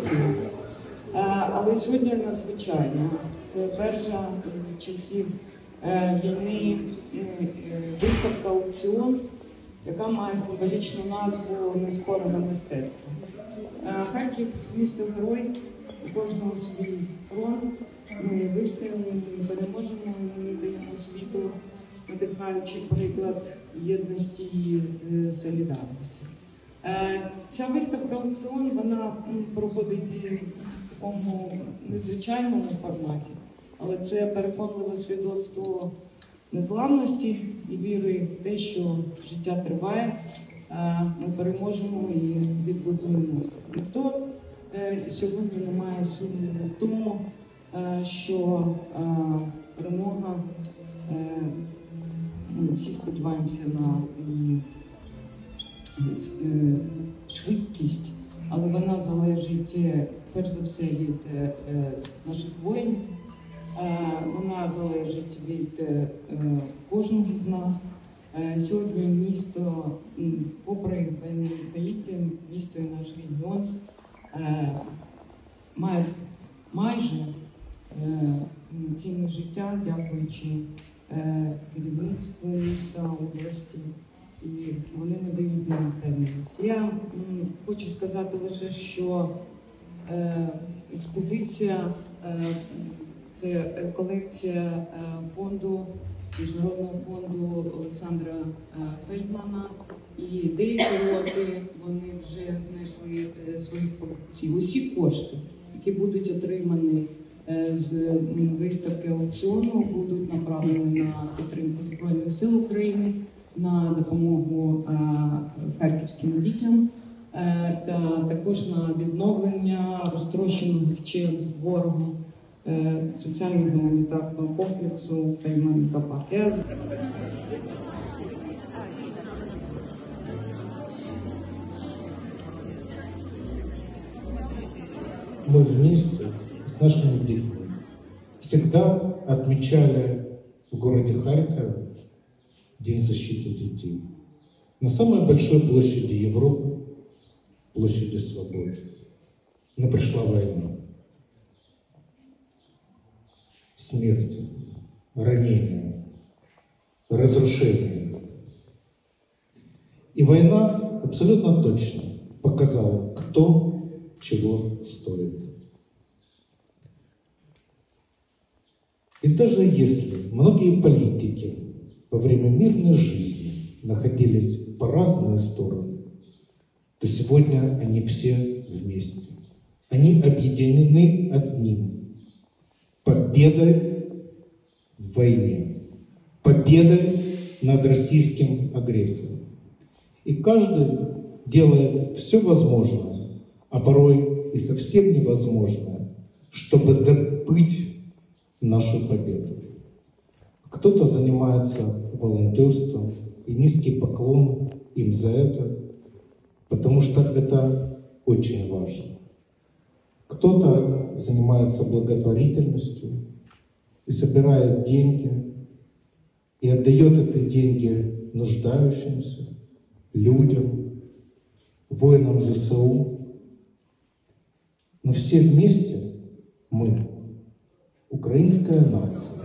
традиція. Але сьогодні надзвичайно. Це перша з часів війни виставка-аукціон, яка має символічну назву «Нескорене мистецтво». Харків – місто-герой, у кожного свій фронт. Ми вистоїмо, ми переможемо, ми даємо світу надихаючий приклад єдності і солідарності. Ця виставка-аукціон, вона проходить в такому незвичайному форматі, але це переконливе свідоцтво незламності і віри в те, що життя триває, ми переможемо і відбудуємося. Ніхто сьогодні не має сумніву в тому, що перемога, ми всі сподіваємося на швидкість, але вона залежить перш за все від наших воїнів, вона залежить від кожного з нас. Сьогодні місто, попри воєнне ліхоліття, місто і наш регіон мають майже повноцінне життя, дякуючи керівництву міста, області, і вони надають нам впевненість. Я хочу сказати лише, що експозиція – це колекція фонду, Міжнародного фонду Олександра Фельдмана, і деякі роки вони вже знайшли своїх покупців. Усі кошти, які будуть отримані з виставки аукціону, будуть направлені на підтримку Збройних сил України, на допомогу харківським дітям, та також на відновлення розтрощеного вщент ворогу соціально-гуманітарного комплексу Фельдман-Капа. Мы вместе с нашими детьми всегда отмечали в городе Харькове День защиты детей. На самой большой площади Европы, площади Свободы. Но пришла война. Смерти, ранения, разрушения. И война абсолютно точно показала, кто чего стоит. И даже если многие политики во время мирной жизни находились по разные стороны, то сегодня они все вместе. Они объединены одним – победой в войне, победой над российским агрессором. И каждый делает все возможное, а порой и совсем невозможное, чтобы добыть нашу победу. Кто-то занимается волонтерством, и низкий поклон им за это, потому что это очень важно. Кто-то занимается благотворительностью и собирает деньги, и отдает эти деньги нуждающимся, людям, воинам ЗСУ. Но все вместе мы, украинская нация,